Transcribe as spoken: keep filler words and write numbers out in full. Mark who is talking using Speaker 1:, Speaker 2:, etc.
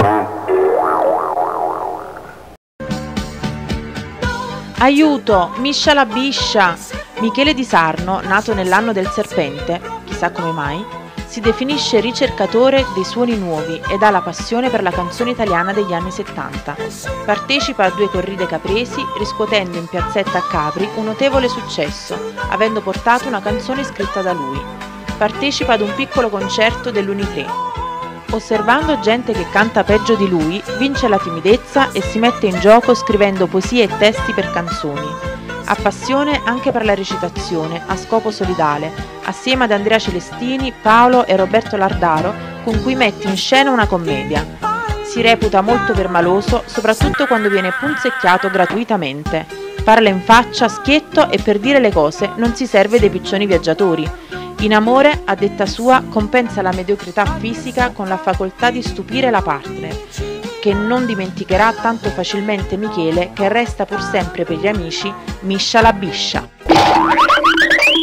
Speaker 1: Aiuto, Miscia la biscia! Michele Di Sarno, nato nell'anno del serpente, chissà come mai, si definisce ricercatore dei suoni nuovi ed ha la passione per la canzone italiana degli anni settanta. Partecipa a due corride capresi, riscuotendo in piazzetta a Capri un notevole successo, avendo portato una canzone scritta da lui. Partecipa ad un piccolo concerto dell'Unitre. Osservando gente che canta peggio di lui, vince la timidezza e si mette in gioco scrivendo poesie e testi per canzoni. Ha passione anche per la recitazione, a scopo solidale, assieme ad Andrea Celestini, Paolo e Roberto Lardaro, con cui mette in scena una commedia. Si reputa molto permaloso, soprattutto quando viene punzecchiato gratuitamente. Parla in faccia, schietto e per dire le cose non si serve dei piccioni viaggiatori. In amore, a detta sua, compensa la mediocrità fisica con la facoltà di stupire la partner, che non dimenticherà tanto facilmente Michele, che resta pur sempre per gli amici Miscia la biscia.